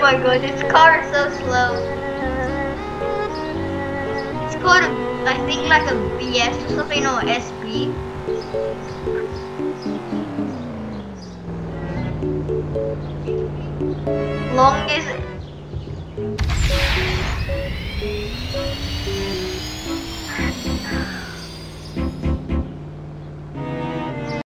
my god, this car is so slow. It's called, I think, like a BS or something, or SB. Longest